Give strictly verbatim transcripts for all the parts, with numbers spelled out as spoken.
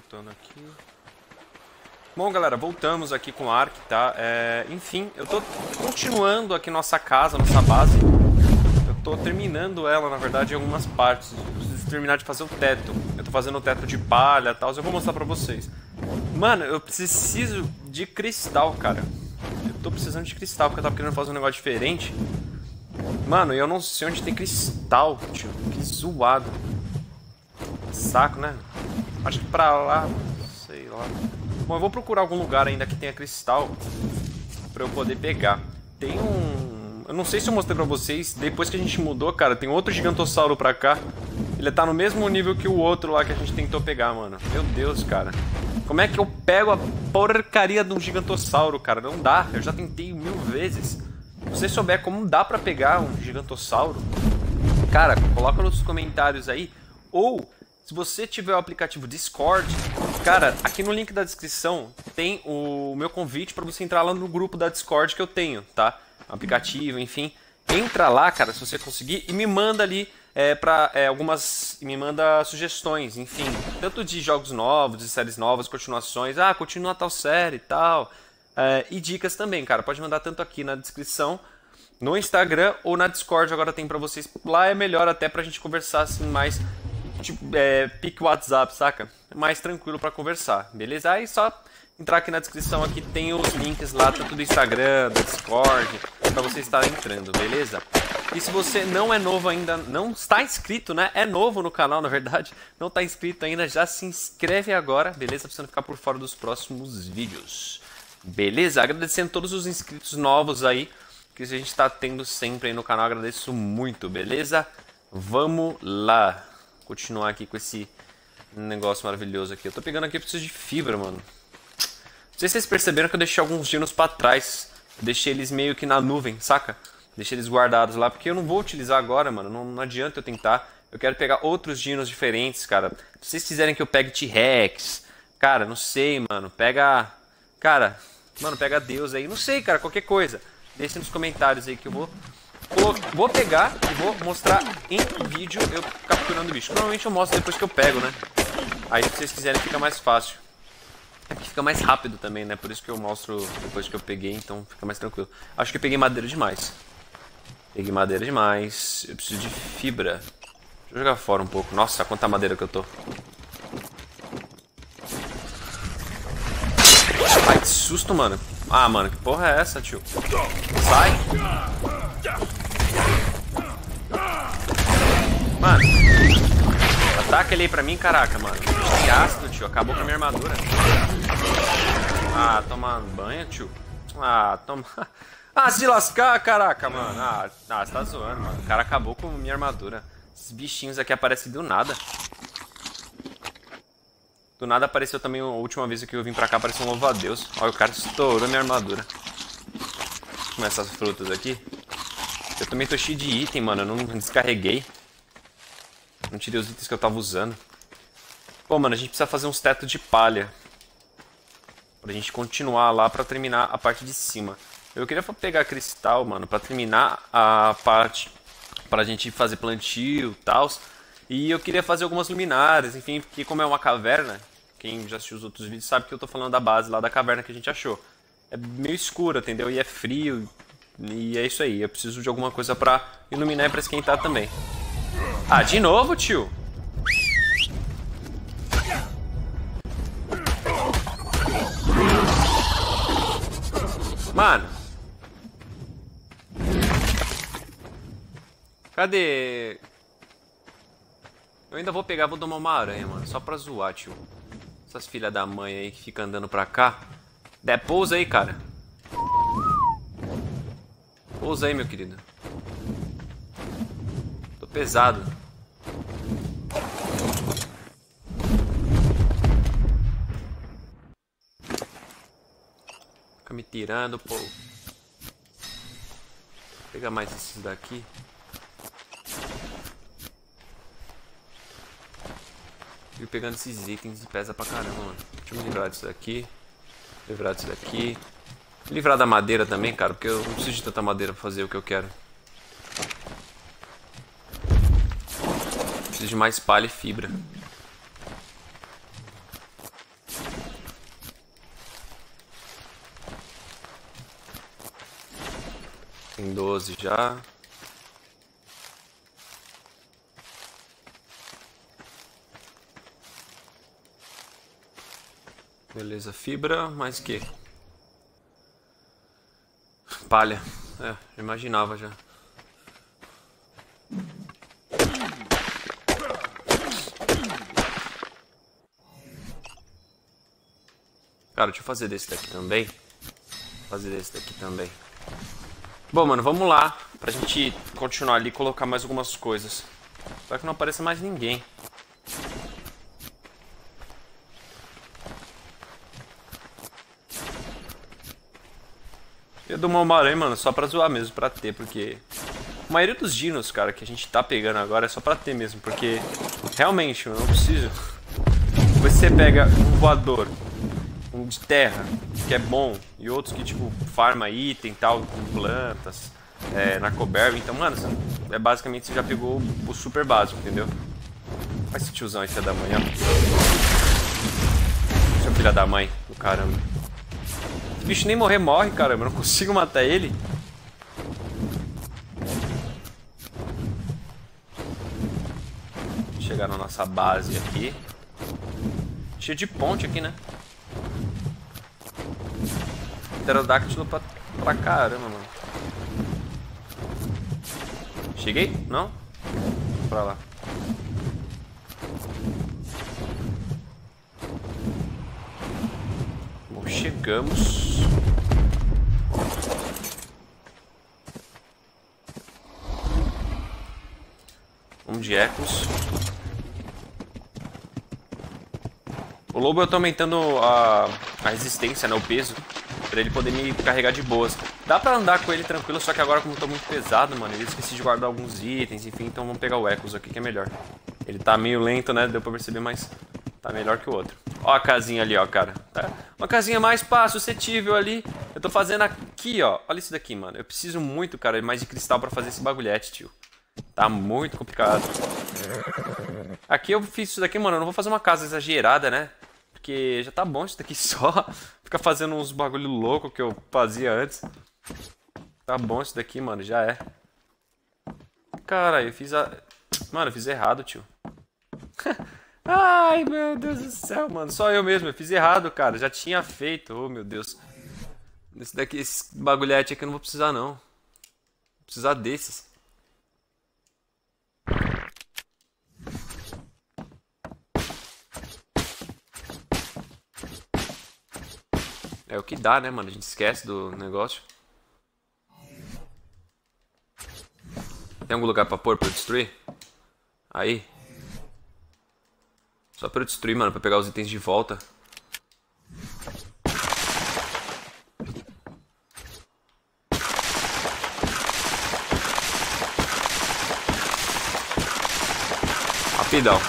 voltando aqui. Bom, galera, voltamos aqui com o Ark, tá? É, enfim, eu tô continuando aqui nossa casa, nossa base. Eu tô terminando ela, na verdade, em algumas partes. Eu preciso terminar de fazer o teto. Eu tô fazendo o teto de palha e tal, eu vou mostrar pra vocês. Mano, eu preciso de cristal, cara. Eu tô precisando de cristal, porque eu tava querendo fazer um negócio diferente. Mano, eu não sei onde tem cristal, tio. Que zoado. Saco, né? Acho que pra lá, sei lá. Bom, eu vou procurar algum lugar ainda que tenha cristal pra eu poder pegar. Tem um... Eu não sei se eu mostrei pra vocês. Depois que a gente mudou, cara, tem outro gigantossauro pra cá. Ele tá no mesmo nível que o outro lá que a gente tentou pegar, mano. Meu Deus, cara. Como é que eu pego a porcaria de um gigantossauro, cara? Não dá. Eu já tentei mil vezes. Se você souber como dá pra pegar um gigantossauro, cara, coloca nos comentários aí. Ou... se você tiver o aplicativo Discord, cara, aqui no link da descrição tem o meu convite para você entrar lá no grupo da Discord que eu tenho, tá? Aplicativo, enfim. Entra lá, cara, se você conseguir, e me manda ali é, para é, algumas... me manda sugestões, enfim. Tanto de jogos novos, de séries novas, continuações. Ah, continua tal série e tal. É, e dicas também, cara. Pode mandar tanto aqui na descrição, no Instagram ou na Discord. Agora tem para vocês. Lá é melhor até pra gente conversar assim mais... tipo, é, pique WhatsApp, saca? É mais tranquilo pra conversar, beleza? Aí só entrar aqui na descrição, aqui tem os links lá, tanto do Instagram, do Discord, pra você estar entrando, beleza? E se você não é novo ainda, não está inscrito, né? É novo no canal, na verdade, não está inscrito ainda, já se inscreve agora, beleza? Pra você não ficar por fora dos próximos vídeos, beleza? Agradecendo todos os inscritos novos aí, que a gente está tendo sempre aí no canal, agradeço muito, beleza? Vamos lá! Continuar aqui com esse negócio maravilhoso aqui. Eu tô pegando aqui, eu preciso de fibra, mano. Não sei se vocês perceberam que eu deixei alguns dinos pra trás. Eu deixei eles meio que na nuvem, saca? Deixei eles guardados lá, porque eu não vou utilizar agora, mano. Não, não adianta eu tentar. Eu quero pegar outros dinos diferentes, cara. Se vocês quiserem que eu pegue T-Rex, cara, não sei, mano. Pega... Cara, mano, pega Deus aí. Não sei, cara, qualquer coisa. Deixa nos comentários aí que eu vou... Vou pegar e vou mostrar em vídeo eu capturando o bicho. Normalmente eu mostro depois que eu pego, né? Aí se vocês quiserem fica mais fácil. É que fica mais rápido também, né? Por isso que eu mostro depois que eu peguei, então fica mais tranquilo. Acho que eu peguei madeira demais. Peguei madeira demais. Eu preciso de fibra. Deixa eu jogar fora um pouco. Nossa, quanta madeira que eu tô. Ai, que susto, mano. Ah, mano, que porra é essa, tio? Sai! Mano, ataca ele aí pra mim, caraca, mano. Tem ácido, tio. Acabou com a minha armadura. Ah, toma banho, tio. Ah, toma... Ah, se lascar, caraca, mano. Ah, ah, você tá zoando, mano. O cara acabou com a minha armadura. Esses bichinhos aqui aparecem do nada. Do nada apareceu também, a última vez que eu vim pra cá, apareceu um louva-a-Deus. Olha, o cara estourou minha armadura. Deixa eu comer essas frutas aqui. Eu também tô cheio de item, mano. Eu não descarreguei. Não tirei os itens que eu tava usando. Pô, mano, a gente precisa fazer uns tetos de palha. Pra gente continuar lá pra terminar a parte de cima. Eu queria pegar cristal, mano, pra terminar a parte... pra gente fazer plantio e tal. E eu queria fazer algumas luminárias, enfim, porque como é uma caverna... Quem já assistiu os outros vídeos sabe que eu tô falando da base lá da caverna que a gente achou. É meio escura, entendeu? E é frio. E é isso aí. Eu preciso de alguma coisa pra iluminar e pra esquentar também. Ah, de novo, tio? Mano. Cadê? Eu ainda vou pegar, vou tomar uma aranha, mano. Só pra zoar, tio. Essas filhas da mãe aí que ficam andando pra cá. Dé, pousa aí, cara. Pousa aí, meu querido. Tô pesado. Fica me tirando, pô. Vou pegar mais esses daqui. Fico pegando esses itens e pesa pra caramba, mano. Deixa eu me livrar disso daqui. Livrar disso daqui. Me livrar da madeira também, cara, porque eu não preciso de tanta madeira pra fazer o que eu quero. Preciso de mais palha e fibra. Tem doze já. Beleza, fibra, mais o que? Palha. É, imaginava já. Cara, deixa eu fazer desse daqui também. Vou fazer desse daqui também. Bom, mano, vamos lá. Pra gente continuar ali e colocar mais algumas coisas. Espero que não apareça mais ninguém. Eu dou uma Homem-Aranha, mano, só pra zoar mesmo, pra ter, porque... A maioria dos dinos, cara, que a gente tá pegando agora é só pra ter mesmo, porque... Realmente, eu não preciso. Você pega um voador, um de terra, que é bom, e outros que, tipo, farma item e tal, com plantas, é, narcoberry. Então, mano, é basicamente você já pegou o super básico, entendeu? Olha esse tiozão aí, filha da mãe, ó. Seu filho da mãe, do caramba. Esse bicho nem morrer morre, caramba, eu não consigo matar ele. Chegar na nossa base aqui. Cheio de ponte aqui, né? Pterodáctilo pra, pra caramba, mano. Cheguei? Não? Vou pra lá. Bom, chegamos. Vamos de ecos. O lobo eu tô aumentando a, a resistência, né, o peso, pra ele poder me carregar de boas. Dá pra andar com ele tranquilo, só que agora como eu tô muito pesado, mano, eu esqueci de guardar alguns itens, enfim, então vamos pegar o Ecos aqui que é melhor. Ele tá meio lento, né, deu pra perceber, mas tá melhor que o outro. Ó a casinha ali, ó, cara. Tá? Uma casinha mais pá, suscetível ali. Eu tô fazendo aqui, ó. Olha isso daqui, mano. Eu preciso muito, cara, mais de cristal pra fazer esse bagulhete, tio. Tá muito complicado. Aqui eu fiz isso daqui, mano, eu não vou fazer uma casa exagerada, né? Porque já tá bom isso daqui só. Ficar fazendo uns bagulho louco que eu fazia antes. Tá bom isso daqui, mano, já é. Cara, eu fiz a... Mano, eu fiz errado, tio. Ai, meu Deus do céu, mano. Só eu mesmo, eu fiz errado, cara. Já tinha feito, oh meu Deus. Esse daqui, esse bagulhete aqui eu não vou precisar, não. Vou precisar desses. É o que dá, né, mano? A gente esquece do negócio. Tem algum lugar pra pôr pra eu destruir? Aí. Só pra eu destruir, mano, pra pegar os itens de volta. Rapidão.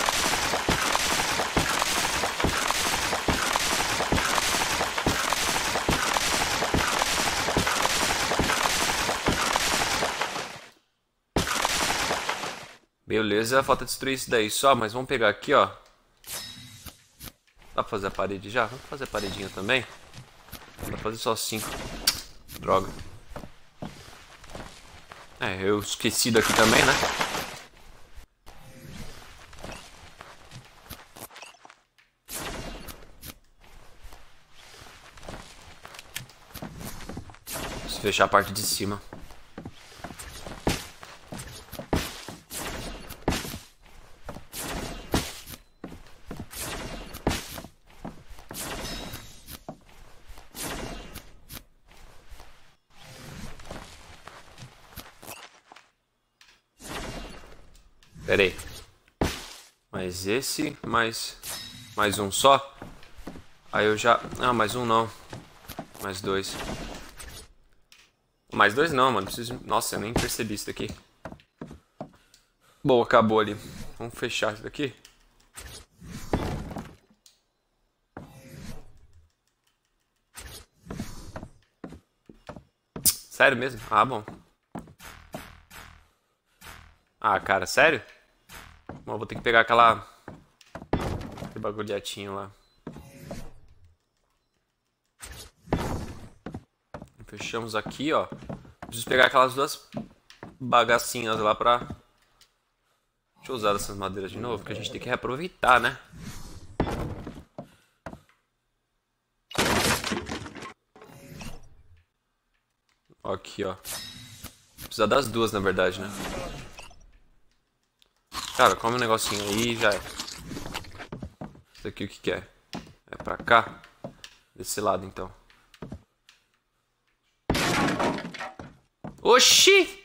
Beleza, falta destruir isso daí só, mas vamos pegar aqui, ó. Dá pra fazer a parede já? Vamos fazer a paredinha também? Dá pra fazer só cinco. Droga. É, eu esqueci daqui também, né? Preciso fechar a parte de cima. Pera aí. Mais esse, mais mais um só. Aí eu já... Ah, mais um não. Mais dois. Mais dois não, mano. Preciso... Nossa, eu nem percebi isso daqui. Bom, acabou ali. Vamos fechar isso daqui. Sério mesmo? Ah, bom. Ah, cara, sério? Bom, eu vou ter que pegar aquela... Aquele bagulhetinho lá. Fechamos aqui, ó. Preciso pegar aquelas duas bagacinhas lá pra... Deixa eu usar essas madeiras de novo, porque a gente tem que reaproveitar, né? Aqui, ó. Precisa das duas, na verdade, né? Cara, come um negocinho aí e já é. Isso aqui o que que é? É pra cá? Desse lado, então. Oxi!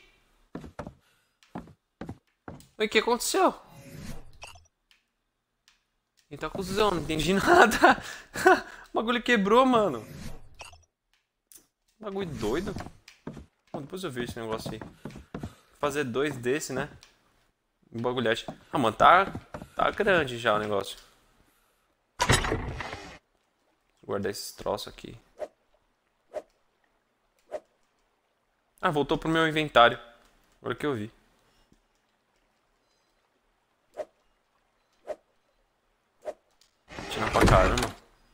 O que aconteceu? Eita, cuzão, não entendi nada. O bagulho quebrou, mano. Bagulho doido. Bom, depois eu vejo esse negócio aí. Vou fazer dois desse, né? Um bagulhete. Ah, mano, tá, tá grande já o negócio. Vou guardar esses troços aqui. Ah, voltou pro meu inventário. Agora que eu vi. Tirar pra caramba.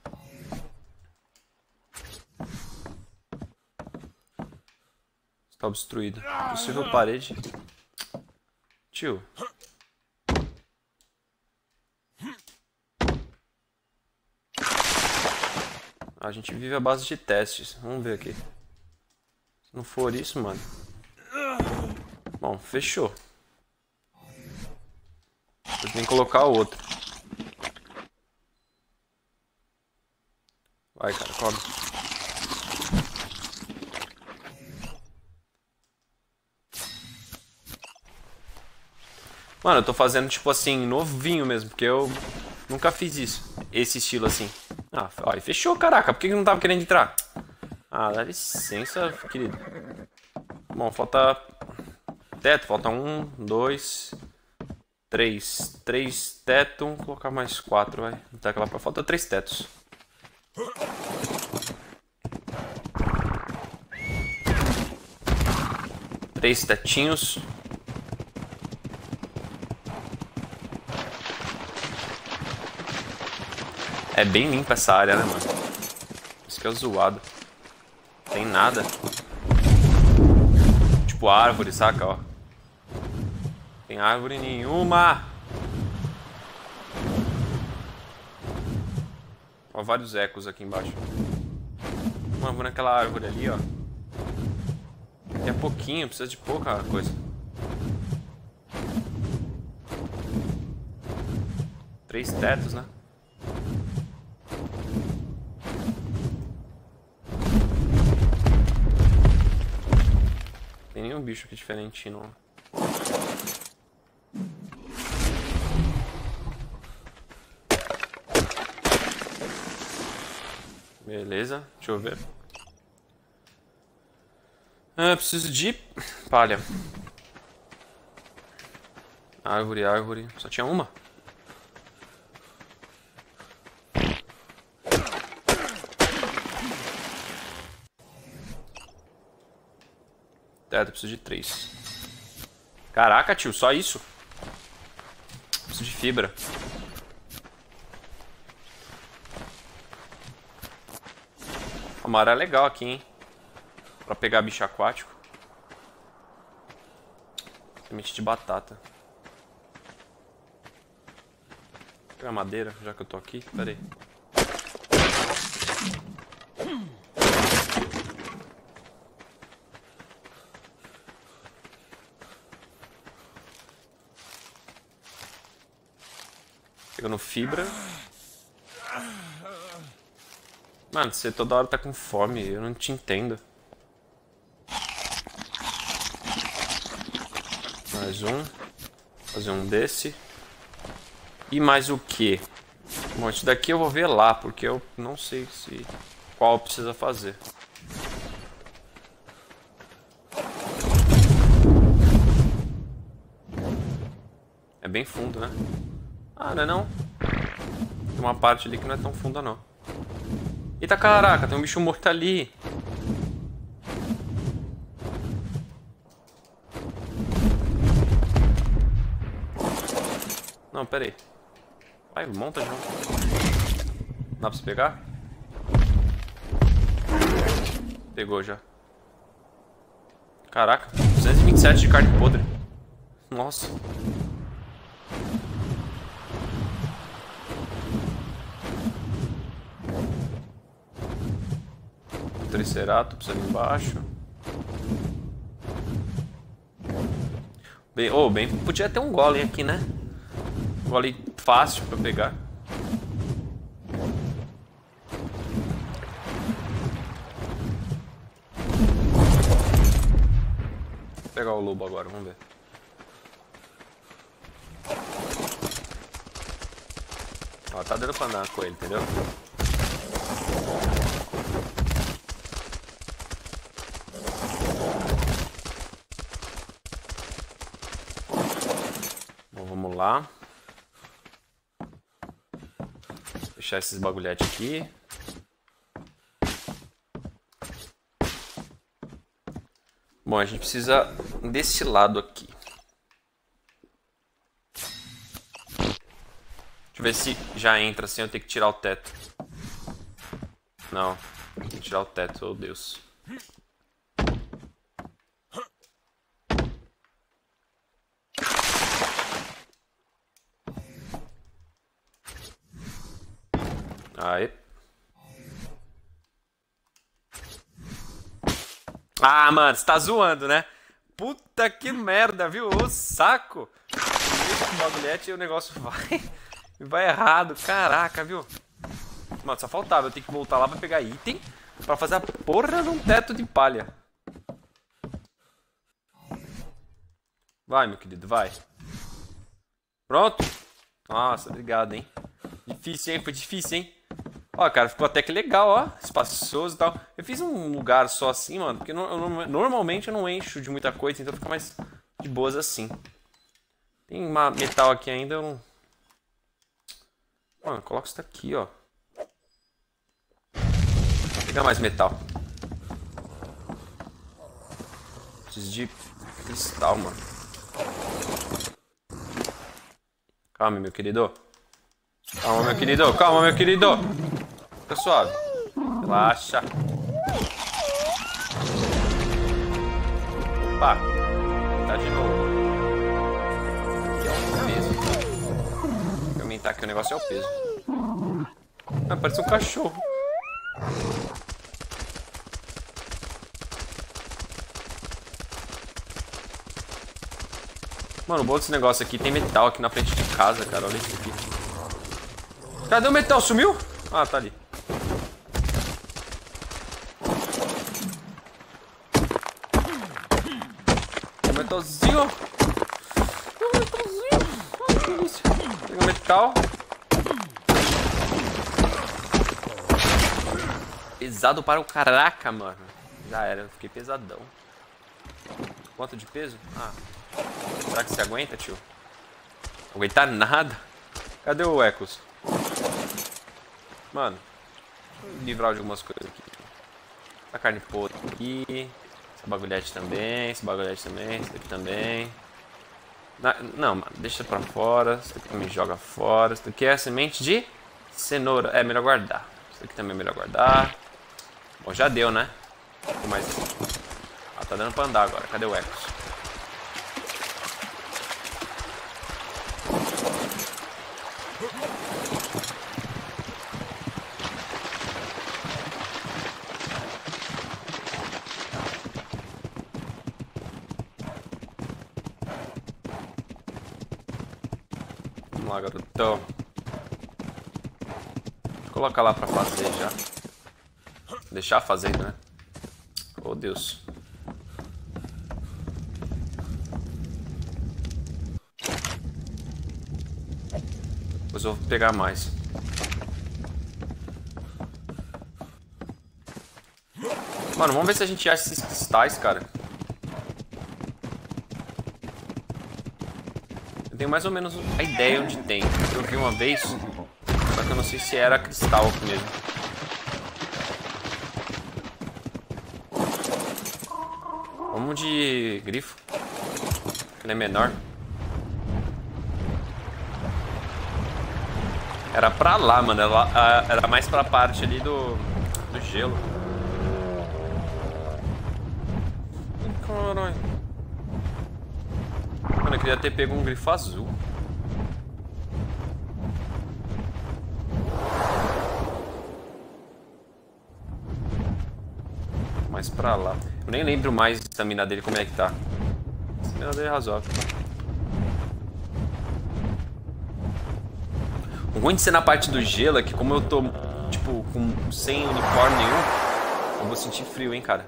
Está obstruído. Possível parede. Tio. A gente vive à base de testes. Vamos ver aqui. Se não for isso, mano. Bom, fechou. Eu tenho que colocar outro. Vai, cara, come. Mano, eu tô fazendo tipo assim, novinho mesmo, porque eu nunca fiz isso. Esse estilo assim. Ah, ó, e fechou, caraca. Por que não tava querendo entrar? Ah, dá licença, querido. Bom, falta teto. Falta um, dois, três. Três teto. Vou colocar mais quatro, vai. Tá aquela pra... Falta três tetos. Três tetinhos. É bem limpa essa área, né, mano? Isso que é zoado. Tem nada. Tipo árvore, saca, ó. Tem árvore nenhuma. Ó, vários ecos aqui embaixo. Mano, vou naquela árvore ali, ó. É pouquinho, precisa de pouca coisa. Três tetos, né? Tem nenhum bicho aqui diferente, não. Beleza, deixa eu ver. Ah, preciso de palha. Árvore, árvore. Só tinha uma? Teto, preciso de três. Caraca, tio, só isso? Preciso de fibra. A maré é legal aqui, hein? Pra pegar bicho aquático. Semente de batata. Vou pegar madeira, já que eu tô aqui. Pera aí. Pegando fibra. Mano, você toda hora tá com fome, eu não te entendo. Mais um. Fazer um desse. E mais o que? Bom, isso daqui eu vou ver lá, porque eu não sei se qual precisa fazer. É bem fundo, né? Ah, não é não? Tem uma parte ali que não é tão funda, não. Eita, caraca, tem um bicho morto ali. Não, pera aí. Vai, monta de novo. Dá pra você pegar? Pegou já. Caraca, duzentos e vinte e sete de carne podre. Nossa. Triceratops ali embaixo. Bem, oh, bem, podia ter um golem aqui, né? Um golem fácil pra pegar. Vou pegar o lobo agora, vamos ver. Ó, tá dando pra andar com ele, entendeu? Bom, vamos lá. Fechar esses bagulhetes aqui. Bom, a gente precisa desse lado aqui. Deixa eu ver se já entra sem eu ter que tirar o teto. Não, tem que tirar o teto, oh Deus. Aí. Ah, mano, você tá zoando, né? Puta que merda, viu? Ô saco! Esse bagulhete e o negócio vai... vai errado, caraca, viu? Mano, só faltava eu ter que voltar lá pra pegar item pra fazer a porra de um teto de palha. Vai, meu querido, vai. Pronto? Nossa, obrigado, hein? Difícil, hein? Foi difícil, hein? Ó, cara, ficou até que legal, ó. Espaçoso e tal. Eu fiz um lugar só assim, mano, porque no, eu, normalmente eu não encho de muita coisa, então fica mais de boas assim. Tem uma metal aqui ainda, eu não... Mano, coloca isso daqui, ó. Vou pegar mais metal. Preciso de cristal, mano. Calma, meu querido. Calma, meu querido. Calma, meu querido. Fica suave. Relaxa. Opa. Tá de novo. Aqui é o peso. Vou aumentar aqui, o negócio é o peso. Ah, parece um cachorro. Mano, o bom desse negócio aqui tem metal aqui na frente de casa, cara. Olha isso aqui. Cadê o metal? Sumiu? Ah, tá ali. O metalzinho. O metalzinho. Ai, que delícia. Pega o metal. Pesado para o caraca, mano. Já era, eu fiquei pesadão. Quanto de peso? Ah. Será que você aguenta, tio? Não aguentar nada? Cadê o Ecos? Mano, deixa eu livrar de algumas coisas aqui. A carne podre aqui. Esse bagulhete também, esse bagulhete também, esse daqui também. Na, não, mano, deixa pra fora. Esse daqui também joga fora. Esse daqui é a semente de cenoura. É, melhor guardar. Esse daqui também é melhor guardar. Bom, já deu, né? Mas... Ah, tá dando pra andar agora. Cadê o Ecos? Vamos lá, garotão. Vou colocar lá pra fazer já. Deixar fazendo, né? Oh, Deus. Depois eu vou pegar mais. Mano, vamos ver se a gente acha esses cristais, cara. Eu tenho mais ou menos a ideia onde tem. Eu vi uma vez, só que eu não sei se era cristal mesmo. Vamos de grifo. Ele é menor. Era pra lá, mano. Era, era mais pra parte ali do, do gelo. Caralho. Mano, eu queria ter pego um grifo azul. Mais pra lá. Eu nem lembro mais a estamina dele, como é que tá. A estamina dele é razoável. O ruim de ser na parte do gelo é que como eu tô, tipo, com, sem uniforme nenhum, eu vou sentir frio, hein, cara.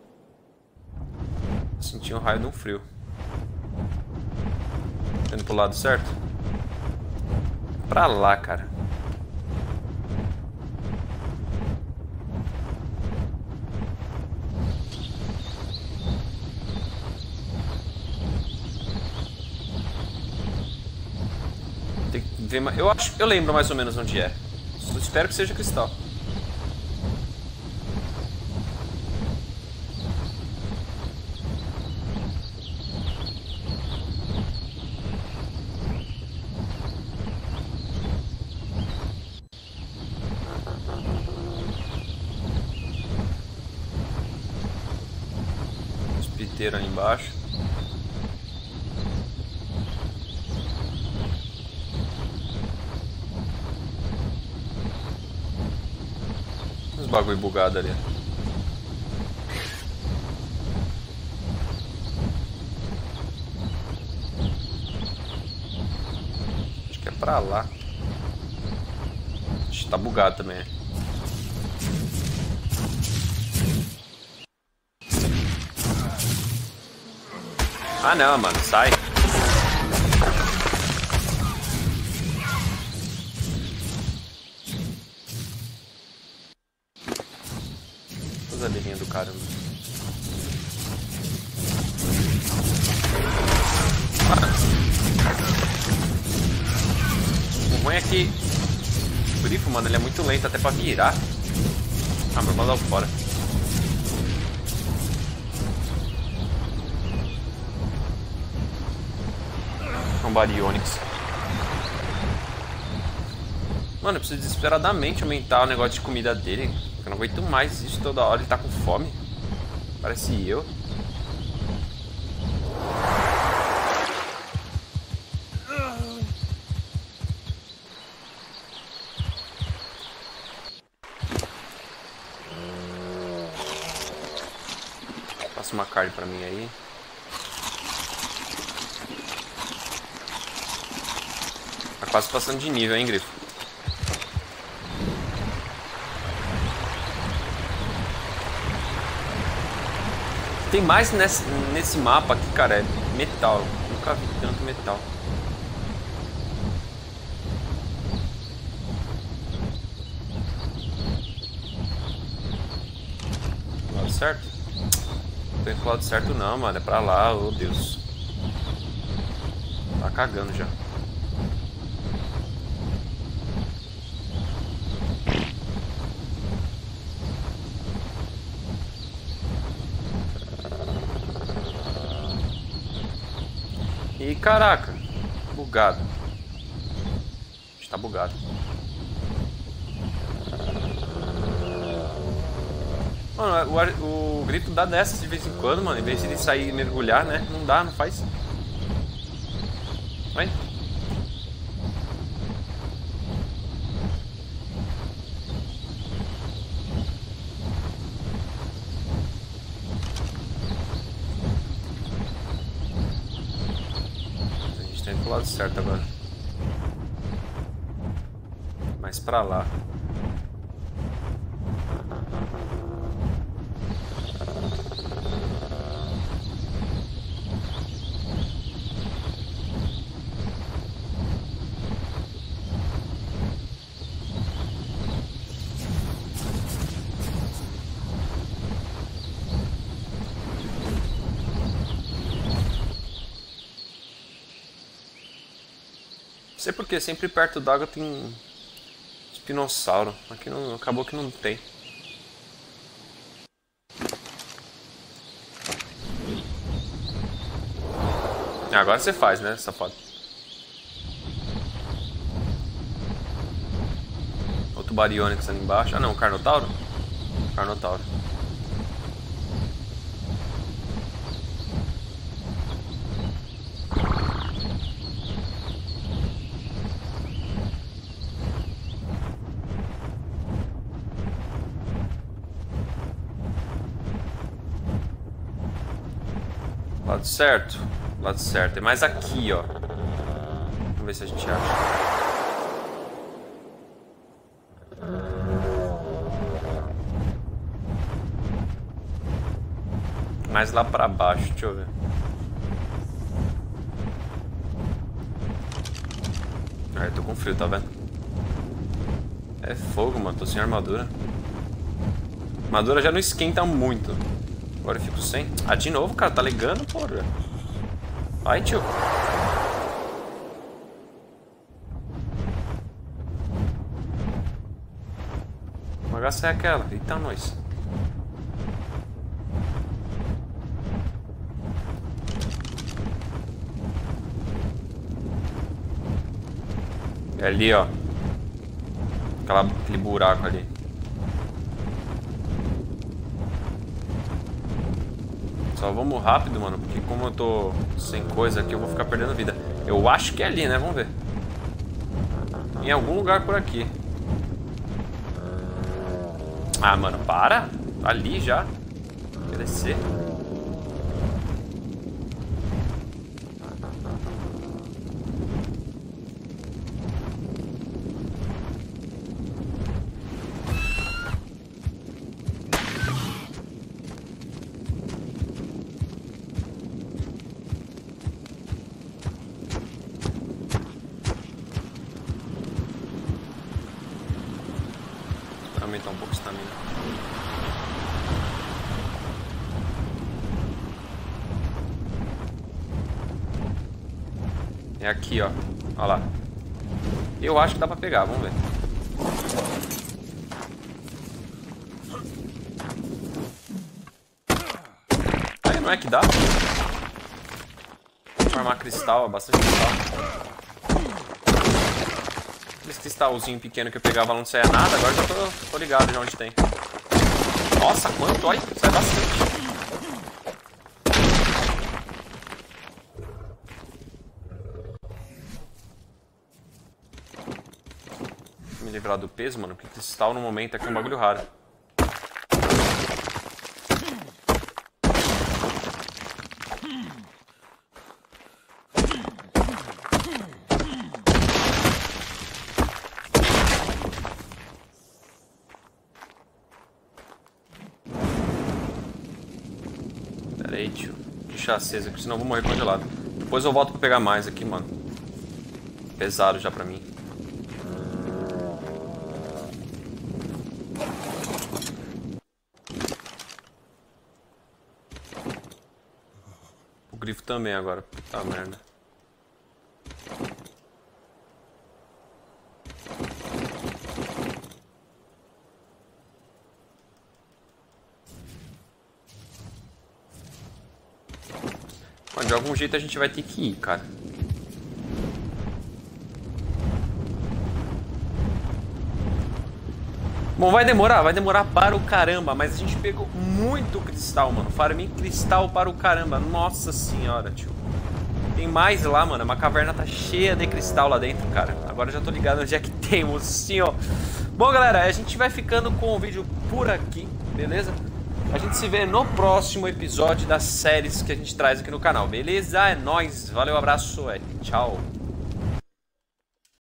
Vou sentir um raio de um frio. Tá indo pro lado certo? Pra lá, cara. Tem que ver mais. Eu acho, eu lembro mais ou menos onde é. Eu espero que seja cristal. Hospiteiro ali embaixo. Os bagulho bugado ali. Acho que é pra lá. Acho que tá bugado também. Ah não, mano, sai. Coisa linda do caramba. Ah. O ruim é que o grifo, mano, ele é muito lento até pra virar. Ah, mas mandar fora. Um Baryonyx. Mano, eu preciso desesperadamente aumentar o negócio de comida dele. Eu não aguento mais isso toda hora. Ele tá com fome. Parece eu. Passa uma carne pra mim aí. Tá quase passando de nível, hein, grifo? Tem mais nesse, nesse mapa aqui, cara, é metal. Eu nunca vi tanto metal. Do lado certo? Não tô indo pro lado certo não, mano. É pra lá, ô Deus. Tá cagando já. E caraca, bugado. Está bugado. Mano, o, o grito dá dessas de vez em quando, mano. Em vez de ele sair e mergulhar, né? Não dá, não faz. Vai. Tá indo pro lado certo agora. Mais pra lá. Não sei porque, sempre perto d'água tem espinossauro. Aqui não, acabou que não tem. Agora você faz, né, safado? Outro Baryonyx ali embaixo. Ah não, Carnotauro? Carnotauro. Lado certo. Lado certo. É mais aqui, ó. Vamos ver se a gente acha. Mais lá pra baixo, deixa eu ver. Ah, eu tô com frio, tá vendo? É fogo, mano. Tô sem armadura. Armadura já não esquenta muito. Agora eu fico sem. Ah, de novo, cara. Tá ligando, porra. Vai, tio. Que bagaça é aquela? Eita, nós. É ali, ó. Aquela, aquele buraco ali. Só vamos rápido, mano. Porque como eu tô sem coisa aqui, eu vou ficar perdendo vida. Eu acho que é ali, né? Vamos ver. Em algum lugar por aqui. Ah, mano, para. Ali já. Quer descer. Aumentar um pouco a estamina. É aqui, ó. Olha lá. Eu acho que dá pra pegar, vamos ver. Aí, não é que dá? Formar cristal, bastante cristal. Esse cristalzinho pequeno que eu pegava lá não saia nada, agora já tô, tô ligado de onde tem. Nossa, quanto? Olha, sai bastante. Me livrar do peso, mano, porque cristal no momento aqui é um bagulho raro. Pera aí, tio. Deixa acesa aqui, senão eu vou morrer congelado. Depois eu volto pra pegar mais aqui, mano. Pesado já pra mim. O grifo também agora. Puta merda. Mano, de algum jeito a gente vai ter que ir, cara. Bom, vai demorar, vai demorar para o caramba, mas a gente pegou muito cristal, mano. Farmei cristal para o caramba. Nossa senhora, tio. Tem mais lá, mano. Uma caverna tá cheia de cristal lá dentro, cara. Agora eu já tô ligado onde é que temos, sim, ó. Bom, galera, a gente vai ficando com o vídeo por aqui, beleza? A gente se vê no próximo episódio das séries que a gente traz aqui no canal, beleza? É nóis, valeu, abraço, é, tchau.